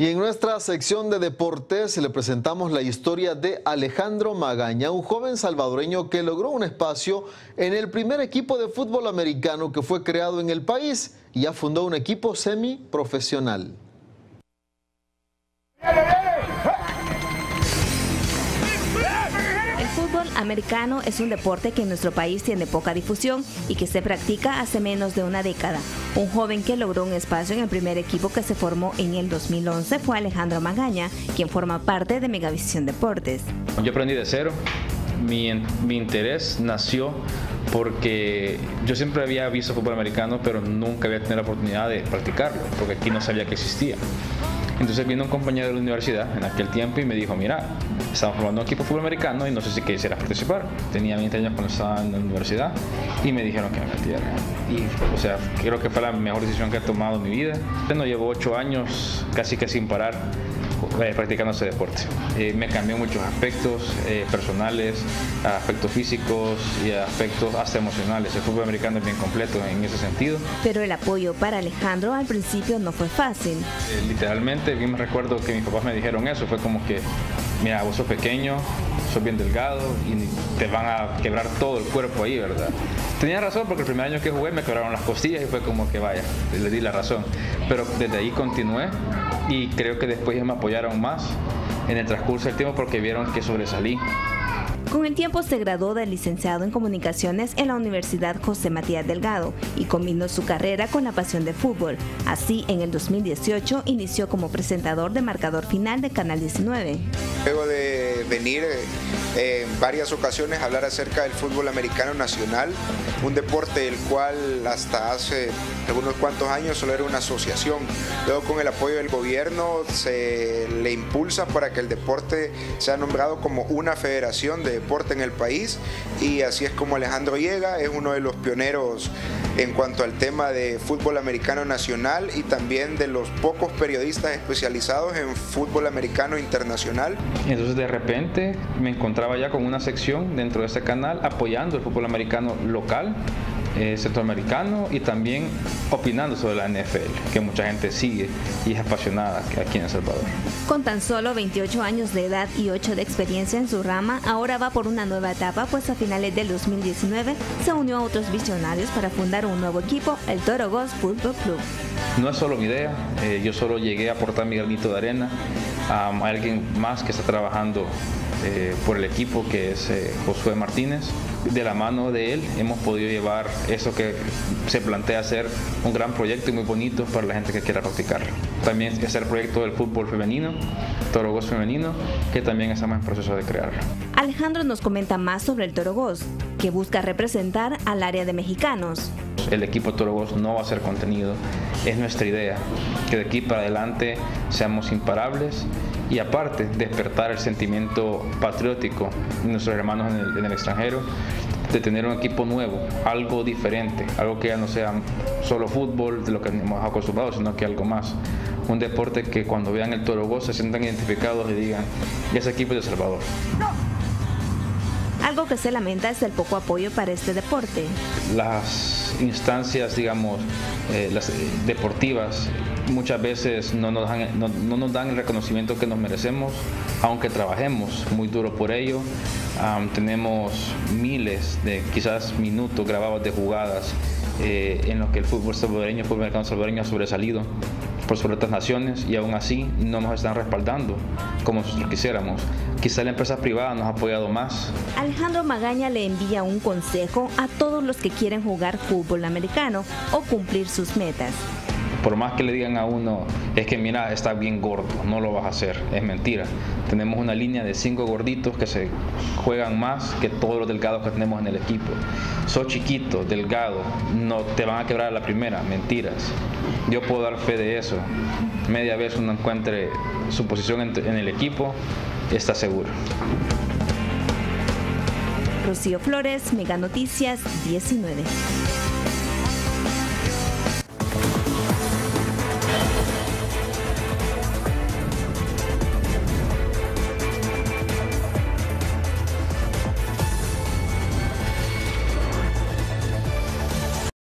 Y en nuestra sección de deportes le presentamos la historia de Alejandro Magaña, un joven salvadoreño que logró un espacio en el primer equipo de fútbol americano que fue creado en el país y ya fundó un equipo semiprofesional. El fútbol americano es un deporte que en nuestro país tiene poca difusión y que se practica hace menos de una década. Un joven que logró un espacio en el primer equipo que se formó en el 2011 fue Alejandro Magaña, quien forma parte de Megavisión Deportes. Yo aprendí de cero. Mi interés nació porque yo siempre había visto fútbol americano, pero nunca había tenido la oportunidad de practicarlo, porque aquí no sabía que existía. Entonces vino un compañero de la universidad en aquel tiempo y me dijo, mira, estamos formando un equipo de fútbol americano y no sé si quisieras participar. Tenía 20 años cuando estaba en la universidad y me dijeron que me metiera. Y, o sea, creo que fue la mejor decisión que he tomado en mi vida. Bueno, llevo 8 años casi que sin parar practicando ese deporte. Me cambió muchos aspectos personales, aspectos físicos y aspectos hasta emocionales. El fútbol americano es bien completo en ese sentido. Pero el apoyo para Alejandro al principio no fue fácil. Literalmente, bien me recuerdo que mis papás me dijeron eso, fue como que, mira, vos sos pequeño, sos bien delgado y te van a quebrar todo el cuerpo ahí, ¿verdad? Tenía razón porque el primer año que jugué me quebraron las costillas y fue como que vaya, le di la razón. Pero desde ahí continué y creo que después ya me apoyaron más en el transcurso del tiempo porque vieron que sobresalí. Con el tiempo se graduó de licenciado en comunicaciones en la Universidad José Matías Delgado y combinó su carrera con la pasión del fútbol. Así, en el 2018 inició como presentador de Marcador Final de Canal 19. Luego de venir en varias ocasiones a hablar acerca del fútbol americano nacional, un deporte el cual hasta hace algunos cuantos años solo era una asociación. Luego, con el apoyo del gobierno, se le impulsa para que el deporte sea nombrado como una federación de deporte en el país, y así es como Alejandro llega. Es uno de los pioneros en cuanto al tema de fútbol americano nacional y también de los pocos periodistas especializados en fútbol americano internacional. Entonces de repente me encontraba ya con una sección dentro de ese canal apoyando el fútbol americano local, centroamericano, y también opinando sobre la NFL, que mucha gente sigue y es apasionada aquí en El Salvador. Con tan solo 28 años de edad y 8 de experiencia en su rama, ahora va por una nueva etapa, pues a finales del 2019 se unió a otros visionarios para fundar un nuevo equipo, el Toro Ghost Fútbol Club. No es solo mi idea, yo solo llegué a aportar mi granito de arena a alguien más que está trabajando por el equipo, que es Josué Martínez. De la mano de él hemos podido llevar eso que se plantea ser un gran proyecto y muy bonito para la gente que quiera practicarlo. También es el proyecto del fútbol femenino, Toro Ghost femenino, que también estamos en proceso de crear. Alejandro nos comenta más sobre el Toro Ghost, que busca representar al área de mexicanos. El equipo Toro Ghost no va a ser contenido, es nuestra idea, que de aquí para adelante seamos imparables y aparte despertar el sentimiento patriótico de nuestros hermanos en el extranjero, de tener un equipo nuevo, algo diferente, algo que ya no sea solo fútbol de lo que hemos acostumbrado, sino que algo más. Un deporte que cuando vean el Toro Ghost se sientan identificados y digan, ese equipo es de El Salvador. Algo que se lamenta es el poco apoyo para este deporte. Las instancias, digamos, las deportivas, muchas veces no nos dan el reconocimiento que nos merecemos, aunque trabajemos muy duro por ello. Tenemos miles de quizás minutos grabados de jugadas en los que el fútbol americano salvadoreño ha sobresalido por sobre otras naciones, y aún así no nos están respaldando como nosotros quisiéramos. Quizá la empresa privada nos ha apoyado más. Alejandro Magaña le envía un consejo a todos los que quieren jugar fútbol americano o cumplir sus metas. Por más que le digan a uno, es que mira, está bien gordo, no lo vas a hacer, es mentira. Tenemos una línea de 5 gorditos que se juegan más que todos los delgados que tenemos en el equipo. Sos chiquito, delgado, no te van a quebrar a la primera, mentiras. Yo puedo dar fe de eso. Media vez uno encuentre su posición en el equipo, está seguro. Rocío Flores, Mega Noticias 19.